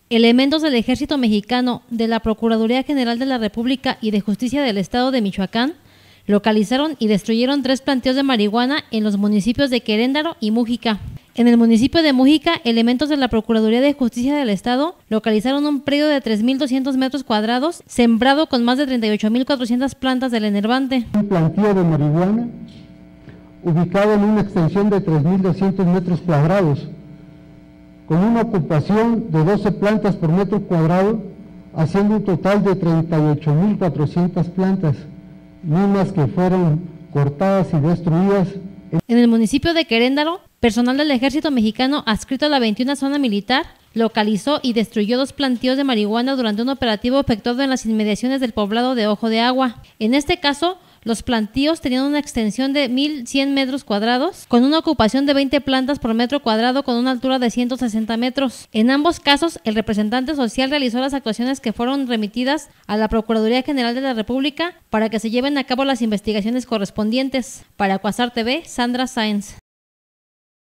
Elementos del Ejército Mexicano, de la Procuraduría General de la República y de Justicia del Estado de Michoacán localizaron y destruyeron 3 plantíos de marihuana en los municipios de Queréndaro y Mújica. En el municipio de Mújica, elementos de la Procuraduría de Justicia del Estado localizaron un predio de 3.200 metros cuadrados sembrado con más de 38.400 plantas del enervante. Un plantío de marihuana ubicado en una extensión de 3.200 metros cuadrados, con una ocupación de 12 plantas por metro cuadrado, haciendo un total de 38.400 plantas, mismas que fueron cortadas y destruidas. En el municipio de Queréndaro, personal del Ejército Mexicano adscrito a la 21 Zona Militar localizó y destruyó 2 plantíos de marihuana durante un operativo efectuado en las inmediaciones del poblado de Ojo de Agua. En este caso, los plantíos tenían una extensión de 1.100 metros cuadrados, con una ocupación de 20 plantas por metro cuadrado con una altura de 160 metros. En ambos casos, el representante social realizó las actuaciones que fueron remitidas a la Procuraduría General de la República para que se lleven a cabo las investigaciones correspondientes. Para Cuasar TV, Sandra Sáenz.